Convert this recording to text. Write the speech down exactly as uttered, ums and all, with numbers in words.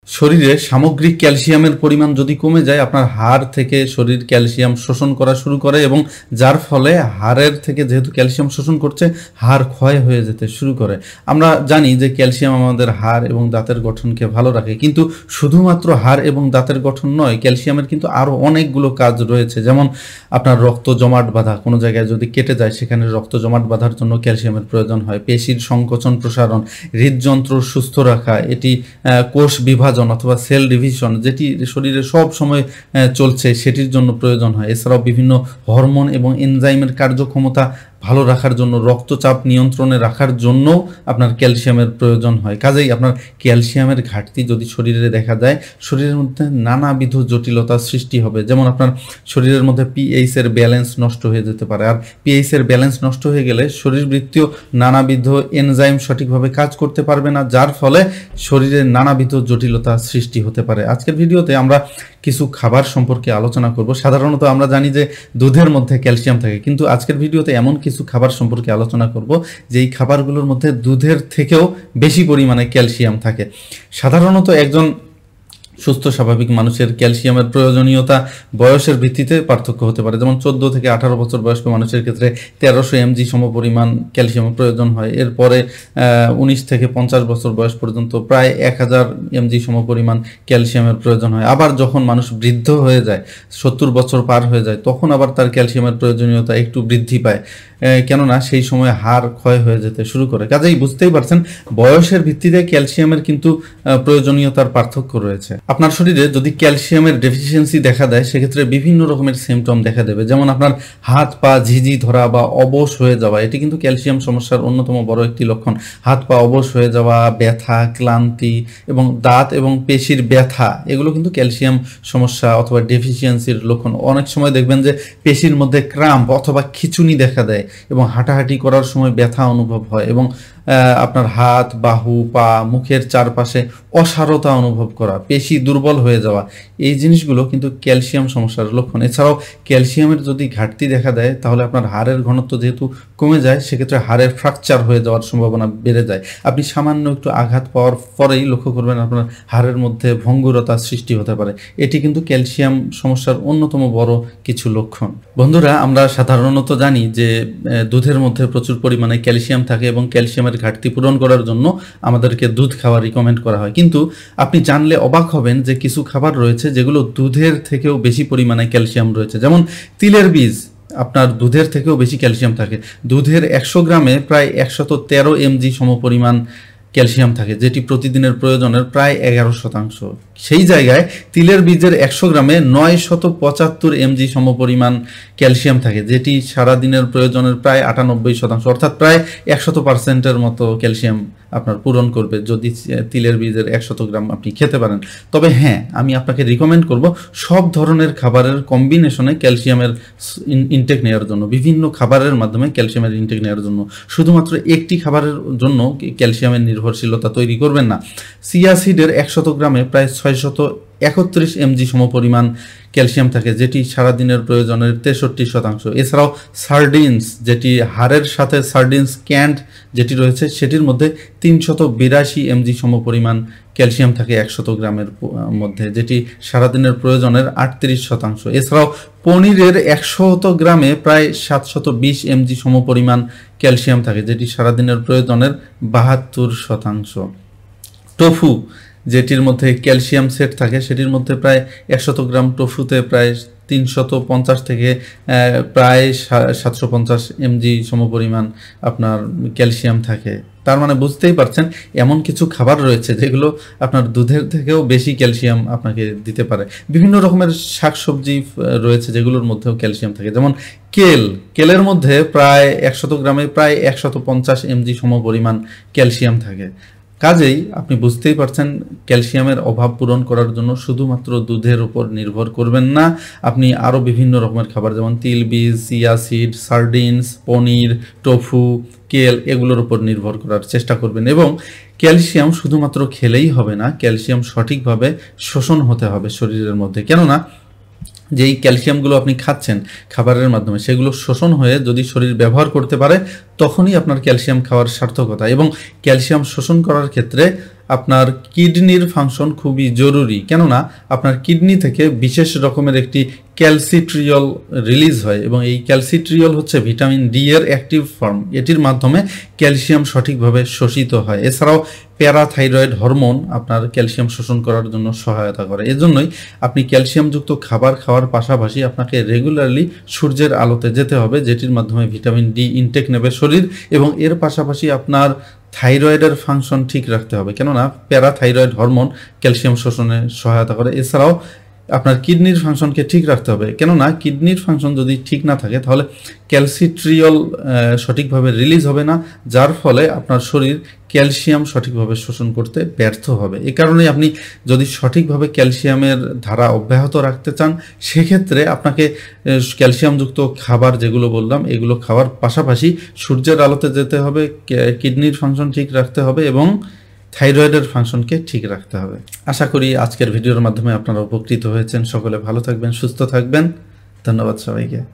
শরীরে সামগ্রিক ক্যালসিয়ামের পরিমাণ যদি কমে যায় আপনার হাড় থেকে শরীর ক্যালসিয়াম শোষণ করা শুরু করে এবং যার ফলে হাড়ের থেকে যেহেতু ক্যালসিয়াম শোষণ করছে হাড় ক্ষয় হয়ে যেতে শুরু করে। আমরা জানি যে ক্যালসিয়াম আমাদের হাড় এবং দাঁতের গঠনকে ভালো রাখে, কিন্তু শুধুমাত্র হাড় এবং দাঁতের গঠন নয়, ক্যালসিয়ামের কিন্তু আরও অনেকগুলো কাজ রয়েছে। যেমন আপনার রক্ত জমাট বাঁধা, কোনো জায়গায় যদি কেটে যায় সেখানে রক্ত জমাট বাঁধার জন্য ক্যালসিয়ামের প্রয়োজন হয়। পেশির সংকোচন প্রসারণ, হৃদযন্ত্র সুস্থ রাখা, এটি কোষ বিভাজন অথবা সেল ডিভিশন যেটি শরীরে সব সময় চলছে সেটির জন্য প্রয়োজন হয়। এছাড়াও বিভিন্ন হরমোন এবং এনজাইমের কার্যক্ষমতা ভালো রাখার জন্য, রক্তচাপ নিয়ন্ত্রণে রাখার জন্য আপনার ক্যালসিয়ামের প্রয়োজন হয়। কাজেই আপনার ক্যালসিয়ামের ঘাটতি যদি শরীরে দেখা যায় শরীরের মধ্যে নানাবিধ জটিলতার সৃষ্টি হবে। যেমন আপনার শরীরের মধ্যে পিএইচ এর ব্যালেন্স নষ্ট হয়ে যেতে পারে, আর পিএইচ এর ব্যালেন্স নষ্ট হয়ে গেলে শরীরবৃত্তীয় নানাবিধ এনজাইম সঠিকভাবে কাজ করতে পারবে না, যার ফলে শরীরে নানাবিধ জটিলতা সৃষ্টি হতে পারে। আজকের ভিডিওতে আমরা কিছু খাবার সম্পর্কে আলোচনা করব। সাধারণত আমরা জানি যে দুধের মধ্যে ক্যালসিয়াম থাকে, কিন্তু আজকের ভিডিওতে এমন কিছু খাবার সম্পর্কে আলোচনা করব যেই খাবারগুলোর মধ্যে দুধের থেকেও বেশি পরিমাণে ক্যালসিয়াম থাকে। সাধারণত একজন সুস্থ স্বাভাবিক মানুষের ক্যালসিয়ামের প্রয়োজনীয়তা বয়সের ভিত্তিতে পার্থক্য হতে পারে। যেমন চোদ্দ থেকে আঠারো বছর বয়স্ক মানুষের ক্ষেত্রে তেরোশো এমজি সম পরিমাণ ক্যালসিয়ামের প্রয়োজন হয়। এরপরে উনিশ থেকে পঞ্চাশ বছর বয়স পর্যন্ত প্রায় এক হাজার এমজি সম পরিমাণ ক্যালসিয়ামের প্রয়োজন হয়। আবার যখন মানুষ বৃদ্ধ হয়ে যায়, সত্তর বছর পার হয়ে যায়, তখন আবার তার ক্যালসিয়ামের প্রয়োজনীয়তা একটু বৃদ্ধি পায়, কেননা সেই সময় হাড় ক্ষয় হয়ে যেতে শুরু করে। কাজেই বুঝতেই পারছেন বয়সের ভিত্তিতে ক্যালসিয়ামের কিন্তু প্রয়োজনীয়তার পার্থক্য রয়েছে। আপনার শরীরে যদি ক্যালসিয়ামের ডেফিসিয়েন্সি দেখা দেয় সেক্ষেত্রে বিভিন্ন রকমের সিমটম দেখা দেবে। যেমন আপনার হাত পা ঝিঝি ধরা বা অবশ হয়ে যাওয়া, এটি কিন্তু ক্যালসিয়াম সমস্যার অন্যতম বড় একটি লক্ষণ। হাত পা অবশ হয়ে যাওয়া, ব্যথা, ক্লান্তি এবং দাঁত এবং পেশির ব্যথা, এগুলো কিন্তু ক্যালসিয়াম সমস্যা অথবা ডেফিসিয়েন্সির লক্ষণ। অনেক সময় দেখবেন যে পেশির মধ্যে ক্রাম্প অথবা খিঁচুনি দেখা দেয় এবং হাঁটাহাঁটি করার সময় ব্যথা অনুভব হয় এবং আপনার হাত, বাহু, পা, মুখের চারপাশে অসারতা অনুভব করা, পেশি দুর্বল হয়ে যাওয়া, এই জিনিসগুলো কিন্তু ক্যালসিয়াম সমস্যার লক্ষণ। এছাড়াও ক্যালসিয়ামের যদি ঘাটতি দেখা দেয় তাহলে আপনার হাড়ের ঘনত্ব যেহেতু কমে যায় সেক্ষেত্রে হাড়ের ফ্র্যাকচার হয়ে যাওয়ার সম্ভাবনা বেড়ে যায়। আপনি সামান্য একটু আঘাত পাওয়ার পরেই লক্ষ্য করবেন আপনার হাড়ের মধ্যে ভঙ্গুরতা সৃষ্টি হতে পারে। এটি কিন্তু ক্যালসিয়াম সমস্যার অন্যতম বড় কিছু লক্ষণ। বন্ধুরা, আমরা সাধারণত জানি যে দুধের মধ্যে প্রচুর পরিমাণে ক্যালসিয়াম থাকে এবং ক্যালসিয়ামের ঘাটতি পূরণ করার জন্য আমাদেরকে দুধ খাওয়া রিকমেন্ড করা হয়। কিন্তু আপনি জানলে অবাক হবেন যে কিছু খাবার রয়েছে যেগুলো দুধের থেকেও বেশি পরিমাণে ক্যালসিয়াম রয়েছে। যেমন তিলের বীজ আপনার দুধের থেকেও বেশি ক্যালসিয়াম থাকে। দুধের একশো গ্রামে প্রায় একশত তেরো এমজি সম পরিমাণ ক্যালসিয়াম থাকে, যেটি প্রতিদিনের প্রয়োজনের প্রায় এগারো শতাংশ। সেই জায়গায় তিলের বীজের একশো গ্রামে নয় শত পঁচাত্তর এমজি সম পরিমাণ ক্যালসিয়াম থাকে, যেটি সারাদিনের প্রয়োজনের প্রায় আটানব্বই শতাংশ, অর্থাৎ প্রায় একশত পার্সেন্টের মতো ক্যালসিয়াম আপনার পূরণ করবে যদি তিলের বীজের একশত গ্রাম আপনি খেতে পারেন। তবে হ্যাঁ, আমি আপনাকে রিকমেন্ড করব সব ধরনের খাবারের কম্বিনেশনে ক্যালসিয়ামের ইনটেক নেওয়ার জন্য, বিভিন্ন খাবারের মাধ্যমে ক্যালসিয়ামের ইনটেক নেওয়ার জন্য। শুধুমাত্র একটি খাবারের জন্য ক্যালসিয়ামের নির্ভরশীলতা তৈরি করবেন না। চিয়া সিডের একশত গ্রামে প্রায় ছয়শত একত্রিশ এমজি সম পরিমাণ ক্যালসিয়াম থাকে, যেটি সারাদিনের প্রয়োজনের তেষট্টি শতাংশ। এছাড়াও সার্ডিনস, যেটি হাড়ের সাথে সার্ডিনস ক্যান্ট যেটি রয়েছে সেটির মধ্যে তিনশত বিরাশি এমজি সম পরিমাণ ক্যালসিয়াম থাকে একশত গ্রামের মধ্যে, যেটি সারাদিনের প্রয়োজনের আটত্রিশ শতাংশ। এছাড়াও পনিরের একশত গ্রামে প্রায় সাতশত বিশ এমজি সম পরিমাণ ক্যালসিয়াম থাকে, যেটি সারাদিনের প্রয়োজনের বাহাত্তর শতাংশ। টোফু, যেটির মধ্যে ক্যালসিয়াম সেট থাকে, সেটির মধ্যে প্রায় একশত গ্রাম টোফুতে প্রায় তিনশত পঞ্চাশ থেকে প্রায় সাতশো পঞ্চাশ এমজি সম পরিমাণ আপনার ক্যালসিয়াম থাকে। তার মানে বুঝতেই পারছেন এমন কিছু খাবার রয়েছে যেগুলো আপনার দুধের থেকেও বেশি ক্যালসিয়াম আপনাকে দিতে পারে। বিভিন্ন রকমের শাকসবজি রয়েছে যেগুলোর মধ্যেও ক্যালসিয়াম থাকে। যেমন কেল, কেলের মধ্যে প্রায় একশত গ্রামে প্রায় একশত পঞ্চাশ এমজি সম পরিমাণ ক্যালসিয়াম থাকে। কাজেই আপনি বুঝতেই পারছেন ক্যালসিয়ামের অভাব পূরণ করার জন্য শুধুমাত্র দুধের উপর নির্ভর করবেন না, আপনি আরও বিভিন্ন রকমের খাবার যেমন তিল বীজ, chia seed, sardines, paneer, tofu, kale এগুলোর উপর নির্ভর করার চেষ্টা করবেন। এবং ক্যালসিয়াম শুধুমাত্র খেলেই হবে না, ক্যালসিয়াম সঠিকভাবে শোষণ হতে হবে শরীরের মধ্যে। কেননা যেই ক্যালসিয়ামগুলো আপনি খাচ্ছেন খাবারের মাধ্যমে সেগুলো শোষণ হয়ে যদি শরীর ব্যবহার করতে পারে তখনই আপনার ক্যালসিয়াম খাওয়ার সার্থকতা। এবং ক্যালসিয়াম শোষণ করার ক্ষেত্রে আপনার কিডনির ফাংশন খুবই জরুরি, কেননা আপনার কিডনি থেকে বিশেষ রকমের একটি ক্যালসিট্রিয়ল রিলিজ হয় এবং এই ক্যালসিট্রিয়ল হচ্ছে ভিটামিন ডি এর অ্যাক্টিভ ফর্ম। এটির মাধ্যমে ক্যালসিয়াম সঠিকভাবে শোষিত হয়। এছাড়াও প্যারাথাইরয়েড হরমোন আপনার ক্যালসিয়াম শোষণ করার জন্য সহায়তা করে। এজন্যই আপনি ক্যালসিয়ামযুক্ত খাবার খাওয়ার পাশাপাশি আপনাকে রেগুলারলি সূর্যের আলোতে যেতে হবে, যেটির মাধ্যমে ভিটামিন ডি ইনটেক নেবে শরীর, এবং এর পাশাপাশি আপনার থাইরয়েডের ফাংশন ঠিক রাখতে হবে, কেননা প্যারাথাইরয়েড হরমোন ক্যালসিয়াম শোষণে সহায়তা করে। এছাড়াও আপনার কিডনির ফাংশনকে ঠিক রাখতে হবে, কেননা কিডনির ফাংশন যদি ঠিক না থাকে তাহলে ক্যালসিট্রিয়ল সঠিকভাবে রিলিজ হবে না, যার ফলে আপনার শরীর ক্যালসিয়াম সঠিকভাবে শোষণ করতে ব্যর্থ হবে। এ কারণে আপনি যদি সঠিকভাবে ক্যালসিয়ামের ধারা অব্যাহত রাখতে চান, সেক্ষেত্রে আপনাকে ক্যালসিয়ামযুক্ত খাবার যেগুলো বললাম এগুলো খাওয়ার পাশাপাশি সূর্যের আলোতে যেতে হবে, কিডনির ফাংশন ঠিক রাখতে হবে এবং থাইরয়েডের ফাংশনকে ঠিক রাখতে হবে। আশা করি আজকের ভিডিওর মাধ্যমে আপনারা উপকৃত হয়েছেন। সকলে ভালো থাকবেন, সুস্থ থাকবেন। ধন্যবাদ সবাইকে।